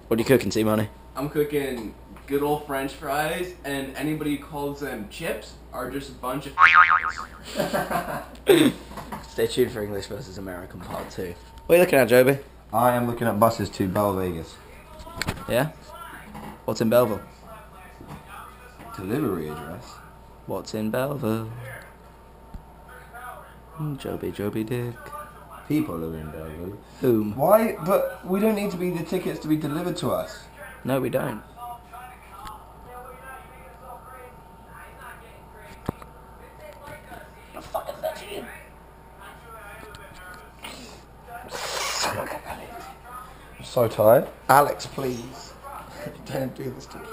What are you cooking, T-Money? I'm cooking good old French fries, and anybody who calls them chips are just a bunch of Stay tuned for English versus American Part 2. What are you looking at, Joby? I am looking at buses to Bell Vegas. Yeah? What's in Belleville? Delivery address? What's in Belleville? Joby Dick. People live in Belleville. Whom? Why? But we don't need to be the tickets to be delivered to us. No, we don't. I'm so tired. Alex, please. Don't do this to me.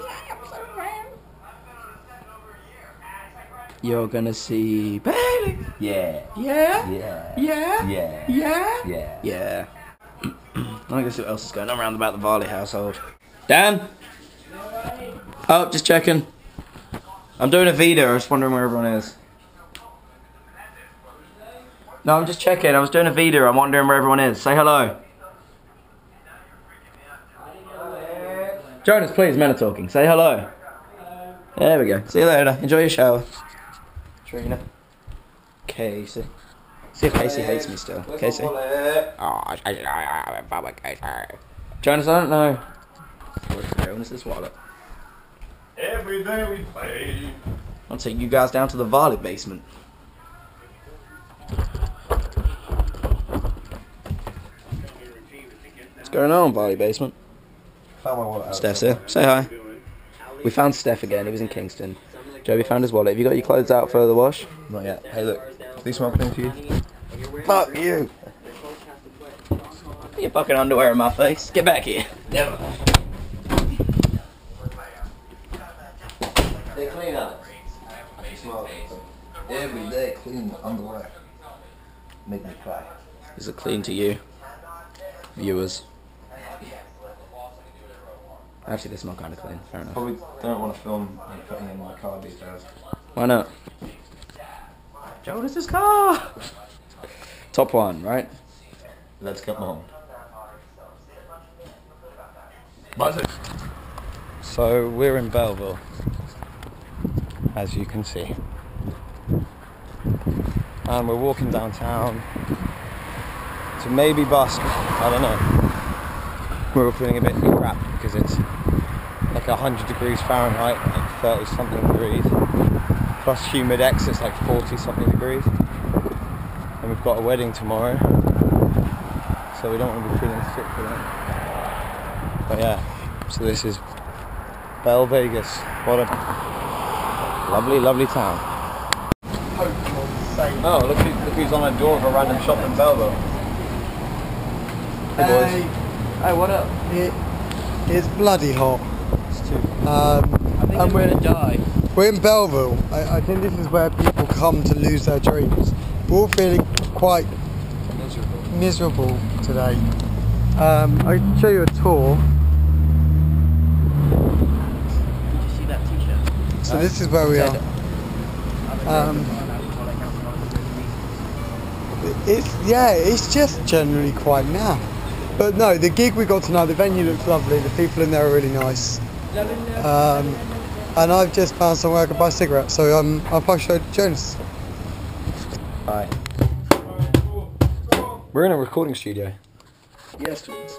You're gonna see Bailey. Yeah. Yeah? Yeah. Yeah? Yeah. Yeah? Yeah. Yeah. I'm gonna see what else is going on around about the Varley household. Dan? Oh, just checking. I'm doing a video, I was wondering where everyone is. No, I'm just checking. I was doing a video, I'm wondering where everyone is. Say hello. Jonas, please, men are talking. Say hello. There we go. See you later. Enjoy your shower. Trina. Casey. See if Casey hates me still. Casey. Oh, Jonas, I don't know. Where's this wallet? Every day we play. I'll take you guys down to the Varley basement. What's going on, Varley basement? Found my wallet. Steph's here. Say hi. We found Steph again. He was in Kingston. Joby found his wallet. Have you got your clothes out for the wash? Not yet. Hey, look. Does these smell clean to you? Fuck you. Your fucking underwear in my face. Get back here. Never. They're clean, Alex. I smell every day clean underwear. Make me cry. Is it clean to you? Viewers. Actually, they smell kind of clean. Fair enough. Probably don't want to film me putting in my car these days. Why not? Jonas's car! Top one, right? Let's get on. Buzz it. So we're in Belleville, as you can see, and we're walking downtown to maybe busk. I don't know. We're all feeling a bit crap because it's like 100 degrees Fahrenheit, like 30 something degrees, plus humid X, it's like 40 something degrees, and we've got a wedding tomorrow, so we don't want to be feeling sick for that. But yeah, so this is Bell Vegas. What a lovely, lovely town. Oh, look who's on a door of a random shop in Belleville. Hey boys. Hey, what up? It's bloody hot. I think I'm gonna die. We're in Belleville. I think this is where people come to lose their dreams. We're all feeling quite miserable today. I'll show you a tour. Did you see that t-shirt? So this is where we are. It's just generally quite naff. But no, the gig we got tonight, the venue looks lovely, the people in there are really nice. And I've just found somewhere I can buy cigarettes, so I'll pass you to Jonas. Hi. We're in a recording studio. Yes, please.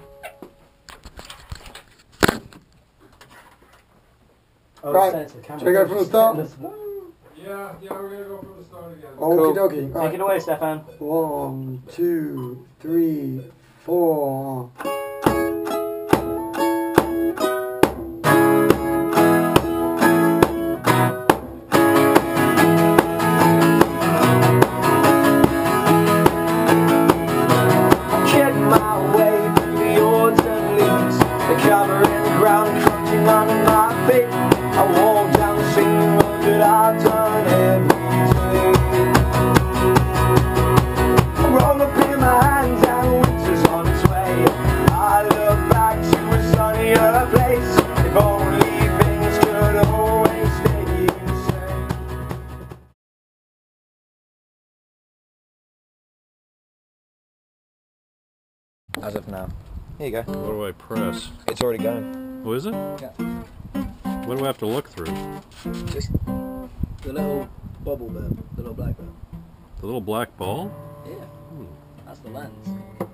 Right, should we go from the start? Yeah, we're gonna go from the start again. Okie dokie. Take Right. it away, Stefan. 1, 2, 3, 4. Check my way through the odds and leaves, the covering the ground, crunching under my feet. I walk down the same road that I've done every day. Roll up in my hands and winter's on its way. I look back to a sunnier place. If only things could always stay the same. As of now. Here you go. What do I press? It's already going. Oh, is it? Yeah. What do I have to look through? Just the little bubble bit, the little black bit. The little black ball? Yeah. That's the lens.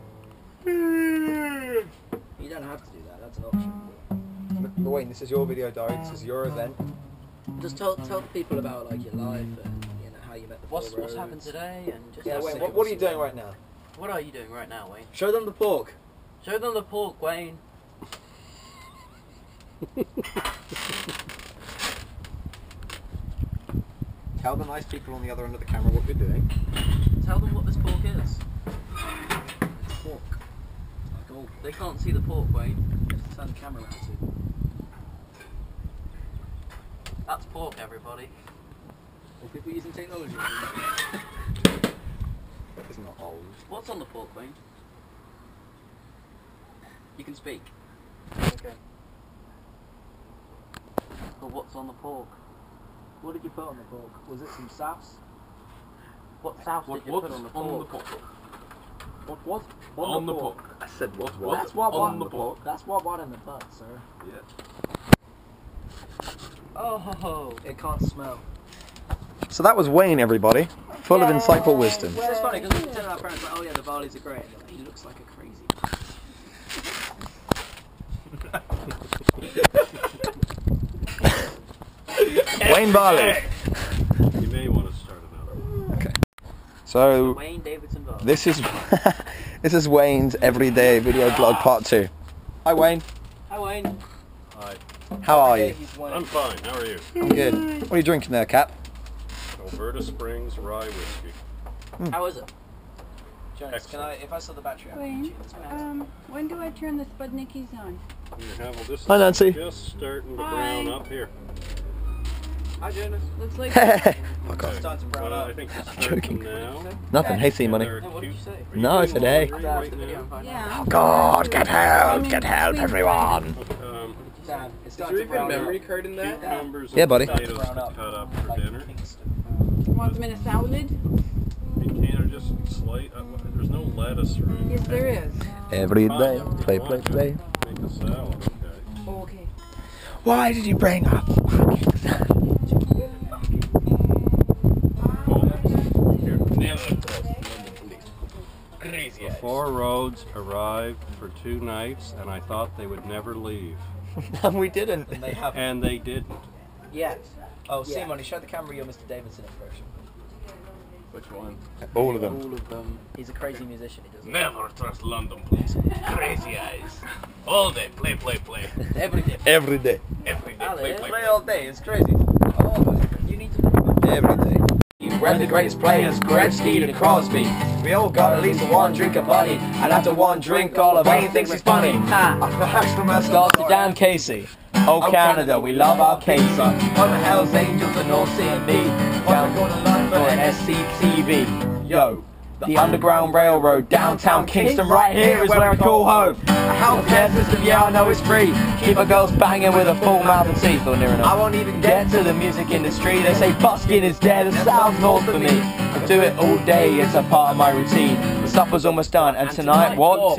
You don't have to do that. That's an option. But Wayne, this is your video diary. This is your event. Just tell people about like your life and you know how you met the What's Four happened Roads. today and just Yeah, have Wayne. a- What are you doing right now? What are you doing right now, Wayne? Show them the pork. Show them the pork, Wayne. Tell the nice people on the other end of the camera what you're doing. Tell them what this pork is. It's pork. Like all. They can't see the pork, Wayne. You have to turn the camera around to. That's pork, everybody. Or people using technology. It's not old. What's on the pork, Wayne? You can speak. Okay. But what's on the pork? What did you put on the pork? Was it some sauce? What sauce did you put on the pork? What? On the pork. I said what? That's what on the the pork. That's what in the butt, sir. Oh, It can't smell. So that was Wayne, everybody. Full of insightful wisdom. It's just funny because we tell our parents like, oh yeah, the barleys are great. And they're like, he looks like a crazy. Wayne Barley. You may want to start another one. Okay. So Wayne Davidson Bar. this is this is Wayne's everyday video blog part 2. Hi Wayne. Hi, Wayne. Hi. How are you? I'm fine. How are you? I'm good. What are you drinking there, Cap? Alberta Springs Rye Whiskey. How is it? Jonas, Excellent. if I saw the battery out, Wayne, when do I turn the Spudnickies on? You have all this. Hi, Nancy. Is just starting to brown up here. Hi Jonas. Looks like Fuck off. Starting to brown I up. think it's joking. starting now. Nothing. Hey, see money. They're What did cute. you say? Are you No, doing today. laundry right now? yeah. God, get help! Get help, everyone! Dad, it's Is starting there to even brown memory up. card in that? Cucumbers Yeah, and buddy. potatoes Brown to up. cut up for Like dinner. Kingston. Want them in a salad? You can't just slice. There's no lettuce or anything. Yes, there is. Every day, play, play, play. Make a salad. Okay. Oh, okay. Why did you bring up? Crazy The Four Roads arrived for 2 nights, and I thought they would never leave, We didn't. And they have. and they didn't. Yeah. Oh, Yeah. Simon, show the camera your Mr. Davidson impression. Which one? All of them. All of them. He's a crazy musician. He does. Never trust London police. Crazy eyes. All day, play, play, play. Every day. Every day. Every day, Ale, play, play, play play. all day. It's crazy. Oh, you need to. Every day. We're the greatest players, Gretzky to Crosby. We all got at least one drink a buddy, and after one drink, all of Wayne thinks he's funny. Start to Dan Casey. Oh Canada, we love our Casey. On the Hells Angels and North Sea and me. While we're going to London For an SCTV. Yo. The Underground Railroad, downtown Kingston, right here is where I call home. A healthcare system, yeah, I know it's free. Keep our girls banging with a full mouth and teeth, or near enough. I won't even get to the music industry. They say busking is dead, it sounds north for me. I do it all day, it's a part of my routine. The supper's almost done, and tonight, what?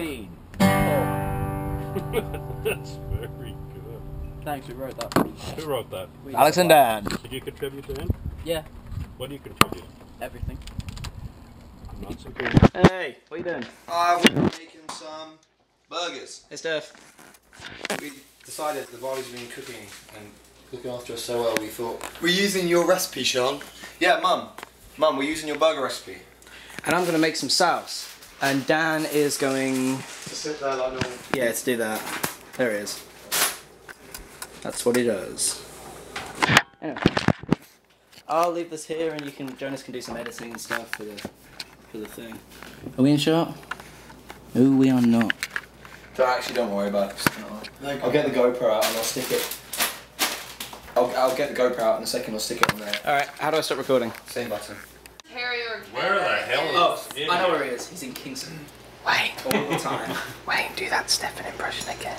That's very good. Thanks, we wrote that. Who wrote that? Alex and Dan. Did you contribute to him? Yeah, What do you contribute? everything. Not so good. Hey, what are you doing? We're making some burgers. Hey, Steph. We decided the boys have been cooking and looking after us so well, we thought... We're using your recipe, Sean. Yeah, Mum. Mum, we're using your burger recipe. And I'm going to make some sauce. And Dan is going... To sit there like normal. Yeah, let's do that. There he is. That's what he does. Anyway. I'll leave this here and Jonas can do some editing and stuff for the thing. Are we in shot? No, we are not. Don't worry about it. I'll get the GoPro out and I'll stick it. I'll get the GoPro out in a second, I'll stick it on there. Alright, how do I stop recording? Same button. Where the hell Oh, I know where he is. He's in Kingston. Wayne. All the time. Wayne, do that Stefan impression again.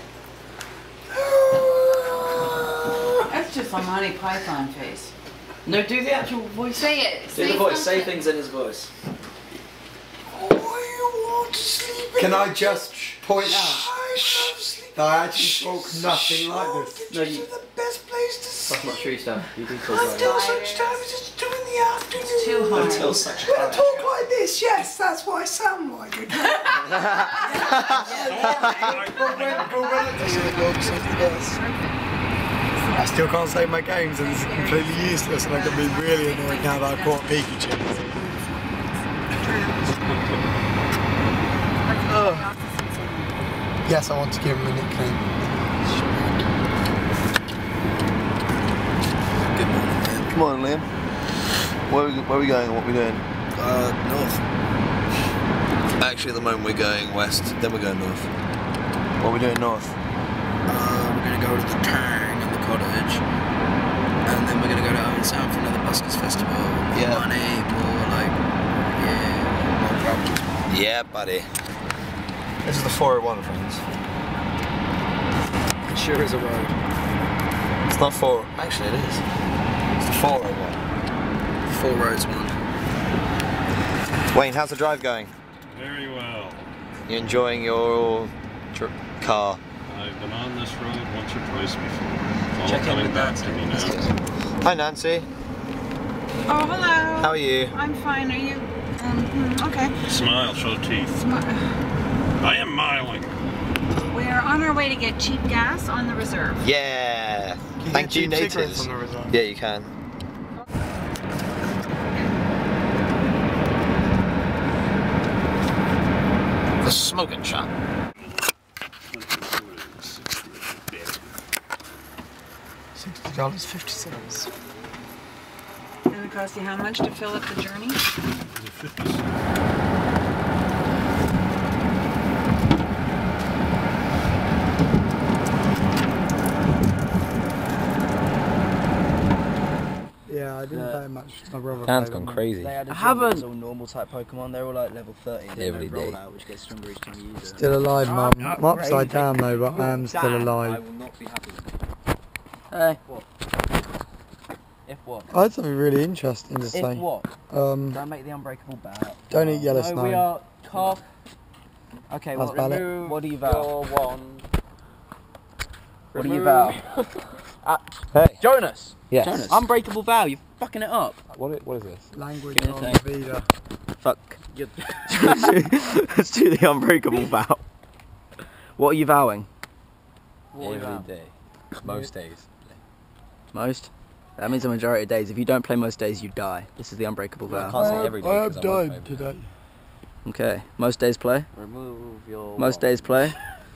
That's just a Monty Python face. No, do the actual voice. Say it. Do the voice. Say things in his voice. Can I just point? I actually talk nothing like this. No, you... The best place to sleep. That's not true, Steph. You do talk like Until that. such time as it's 2 in the afternoon. It's too hard. Until such time. When I talk like this, yes, that's what I sound like. I still can't save my games and it's completely useless and I can be really annoyed now that I've caught Pikachu. Yes, I want to give him a nickname. Good morning, Liam. Come on, Liam. Where are we going and what are we doing? North. Actually, at the moment we're going west, then we're going north. What are we doing north? We're going to go to the Tang and the cottage. And then we're going to go to Owen Sound for another Buskers Festival. More money, more like, more problems. Yeah, buddy. This is the 401, friends. It sure is a road. It's not 4. Actually, it is. It's the 401. 4 roads, man. Wayne, how's the drive going? Very well. You enjoying your car? I've been on this road once or twice before. It's all Check in coming with back Nancy. to me now. Hi, Nancy. Oh, hello. How are you? I'm fine. Are you? Okay. Smile, show teeth. I am miling. We're on our way to get cheap gas on the reserve. Yeah. Thank you, natives. Yeah, you can. The smoking shop. $60.50. And it cost you how much to fill up the journey? Yeah, I didn't play much. My brother Dan's played gone with crazy. They had a I haven't. all normal type Pokemon. They're all like level 30. Every They roll day. out, which gets stronger each time you use it. Still alive, Mum. I'm upside down though, but I am still I alive. will not be happy. Hey. What? If what? I had something really interesting to If say. what? Don't make the unbreakable bow. Don't eat yellow No, snow. we are calf. Okay, That's what? valid. Remove what do you vow? Your wand. What do you vow? Hey. Jonas. Yes. Jonas. Unbreakable vow. You're fucking it up. What is this? Language Give me a on sec. Vida. Fuck. Let's do the unbreakable vow. What are you vowing? What Every day. Most days. Most? That means the majority of days. If you don't play most days, you die. This is the unbreakable I vow. can't say every day. I have 'cause I won't died play. today. Okay. Most days play. Remove your Most days play.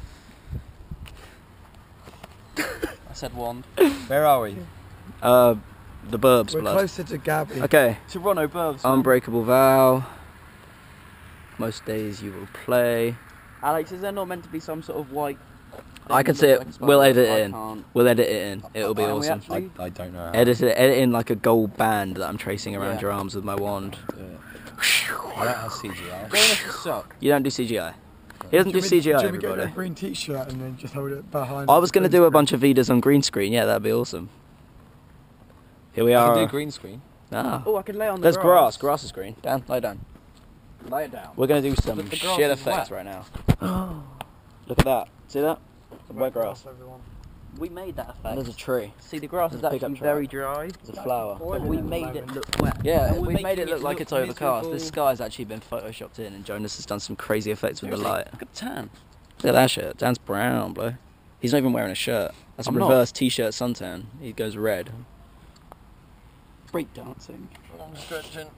I said wand. Where are we? The Burbs We're blood. closer to Gabby. Okay. Toronto Burbs. Unbreakable vow. Most days you will play. Alex, is there not meant to be some sort of white? I can see it. We'll edit it in. We'll edit it in. It'll be Can we awesome. actually? I don't know how. Edit in like a gold band that I'm tracing around Yeah. your arms with my wand. I don't have CGI. Jonas, you suck. You don't do CGI. He doesn't do CGI, Should we get everybody. that green t-shirt and then just hold it behind? I was going to do a bunch of Vidas on green screen. Yeah, that'd be awesome. Here we I are. can do green screen. Ah. Oh, I could lay on the There's grass. grass. Grass is green. Dan, lay down. Lay it down. We're going to do some But the grass shit is effects wet. right now. Look at that. See that? Some wet grass. We made that effect. There's a tree. See, the grass is There's a pickup actually truck. very dry. There's a flower. But we made it look wet. Yeah, And we're we've made it making look like it's overcast. This miserable. sky's actually been photoshopped in, and Jonas has done some crazy effects with the light. Look at the tan. Look at that shit. Dan's brown, bro. He's not even wearing a shirt. That's a I'm not. reverse t-shirt suntan. He goes red. Break dancing. I'm stretching.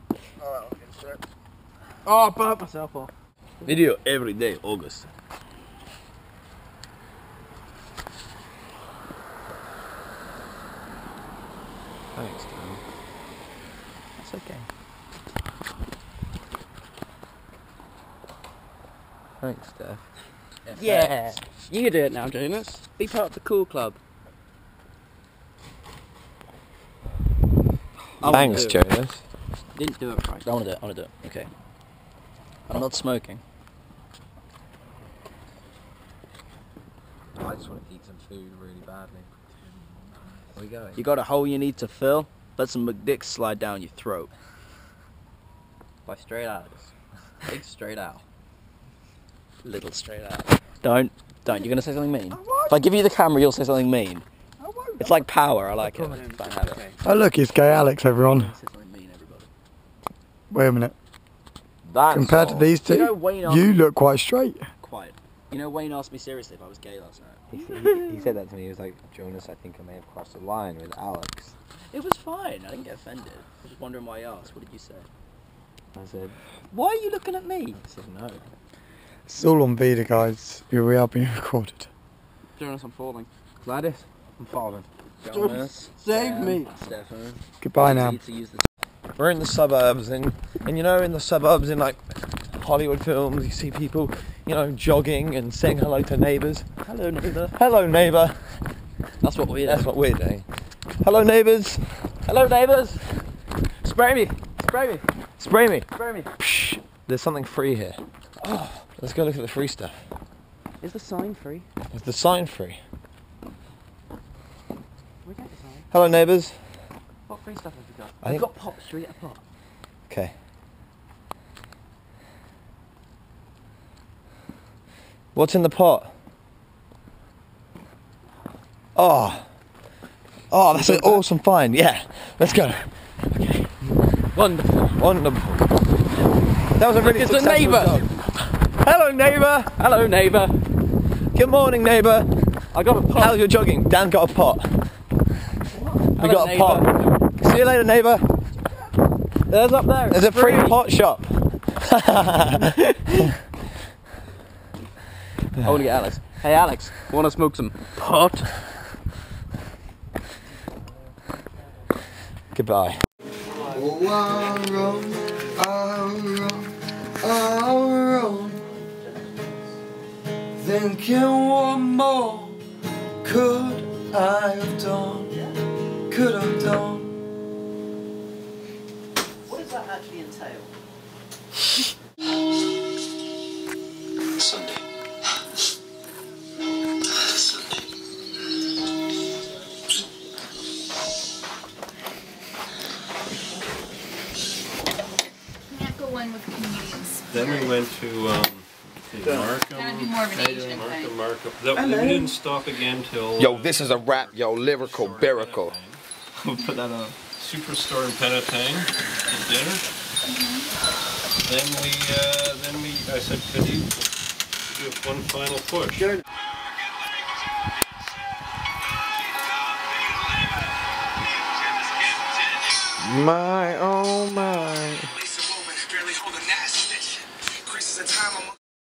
Oh, I burnt myself off. Video every day, August. Thanks, Dan. That's okay. Thanks, Steph. Yeah. You can do it now, Jonas. Be part of the cool club. I Thanks, wouldn't do it. Jonas. Didn't do it right. I want to do it. I want to do it. Okay. I'm not smoking. I just want to eat some food really badly. Where are we going? You got a hole you need to fill? Let some McDicks slide down your throat. By straight out. Big straight out. Little straight out. Don't Don't. You're gonna say something mean. If I give you the camera, you'll say something mean. It's like power. I like it. It's bad habit. Oh look, it's Gay Alex, everyone. Wait a minute. Compared to these two, you look quite straight. Quiet. You know, Wayne asked me seriously if I was gay last night. He said that to me. He was like, Jonas, I think I may have crossed the line with Alex. It was fine. I didn't get offended. I was wondering why he asked. What did you say? I said, Why are you looking at me? I said no. It's all on video, guys. We are being recorded. Jonas, I'm falling. Gladys, I'm falling. Jonas, save me. Stefan. Goodbye now. We're in the suburbs, and you know, in the suburbs, in like Hollywood films, you see people, you know, jogging and saying hello to neighbours. Hello, neighbour. Hello, neighbour. That's what we're doing. That's what we're doing. Hello, neighbours. Hello, neighbours. Spray me. Spray me. Spray me. Spray me. Psh, there's something free here. Oh, let's go look at the free stuff. Is the sign free? Is the sign free? We get the sign. Hello, neighbours. What free stuff have you got? I've got pops. Should we get a pot? Okay. What's in the pot? Oh. Oh, that's an awesome find. Yeah. Let's go. Okay. Wonderful. Wonderful. That was a really It's a successful neighbour. job. Hello, neighbour. Hello, neighbour. Good morning, neighbour. I got a pot. How's your jogging? Dan got a pot. We Hello, got a neighbour. pot. See you later, neighbour. There's up there. There's a free pot shop. I want to get Alex. Hey, Alex. Want to smoke some pot? Goodbye. Oh, I'll run, thinking what more could I have done, could have done. What does that actually entail? Sunday. One with comedians. Then we went to Markham. Gotta be more of an Asian thing. Markham. We didn't stop again till. Yo, this is a rap, yo, lyrical, lyrical. We'll put that on. Superstore in Penetang at dinner. Then I said, could you do one final push? My, oh my. Chris is a time